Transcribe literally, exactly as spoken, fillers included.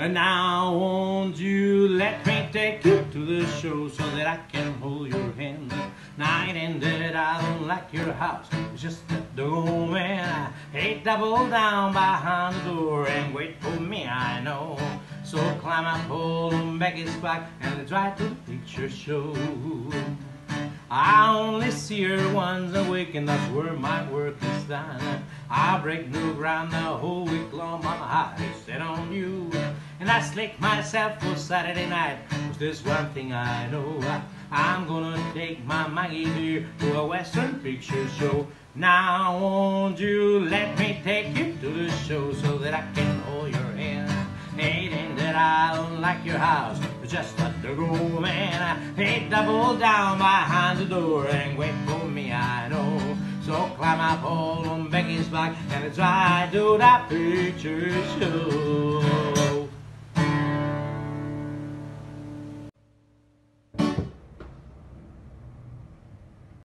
And now won't you let me take you to the show so that I can hold your hand? Night and day, I don't like your house, it's just that the old man. I hate double down behind the door and wait for me, I know. So climb up, hold on Becky's back, and let's ride to the picture show. I only see her once a week, and that's where my work is done. I break new ground the whole week long, mama, I set on you. And I slick myself for Saturday night, cause there's one thing I know. I'm gonna take my Maggie dear to a western picture show. Now won't you let me take you to the show so that I can hold your hand? Ain't that I don't like your house, just let the go, man. I hate double down behind the door and wait for me, I know. So climb up all on Becky's back and let's ride to that picture show.